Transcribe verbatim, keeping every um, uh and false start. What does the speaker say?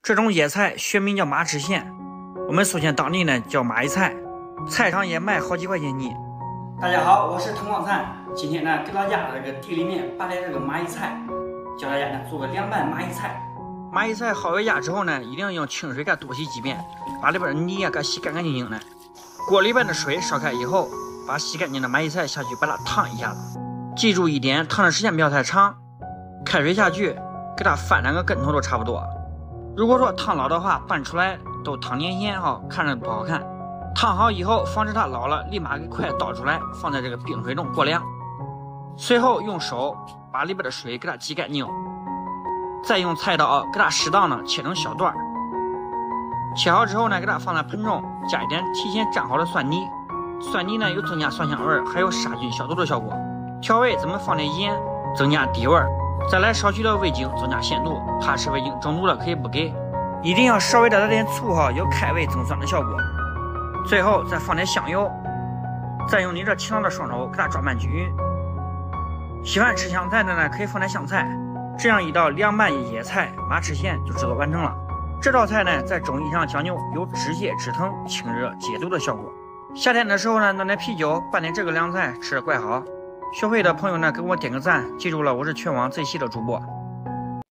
这种野菜学名叫马齿苋，我们宿迁当地呢叫蚂蚁菜，菜场也卖好几块钱一。大家好，我是滕光灿，今天呢给大家这个地里面拔来这个蚂蚁菜，教大家呢做个凉拌蚂蚁菜。蚂蚁菜薅回家之后呢，一定要用清水给它多洗几遍，把里边的泥啊给它洗干干净净的。锅里边的水烧开以后，把洗干净的蚂蚁菜下去，把它烫一下子。记住一点，烫的时间不要太长。开水下去，给它翻两个跟头都差不多。如果说烫老的话，拌出来都汤黏黏哈，看着不好看。烫好以后，防止它老了，立马给快倒出来，放在这个冰水中过凉。随后用手把里边的水给它挤干净，再用菜刀给它适当的切成小段。切好之后呢，给它放在盆中，加一点提前蘸好的蒜泥。蒜泥呢有增加蒜香味，还有杀菌消毒的效果。调味咱们放点盐，增加底味。再来少许的味精，增加鲜度。怕吃味精中毒了可以不给，一定要稍微的来点醋哈，有开胃增酸的效果。最后再放点香油，再用你这勤劳的双手给它抓拌均匀。喜欢吃香菜的呢，可以放点香菜。这样一道凉拌野菜马齿苋就制作完成了。这道菜呢，在中医上讲究有止泻止疼、清热解毒的效果。夏天的时候呢，弄点啤酒，拌点这个凉菜，吃得怪好。学会的朋友呢，给我点个赞，记住了，我是全网最细的主播。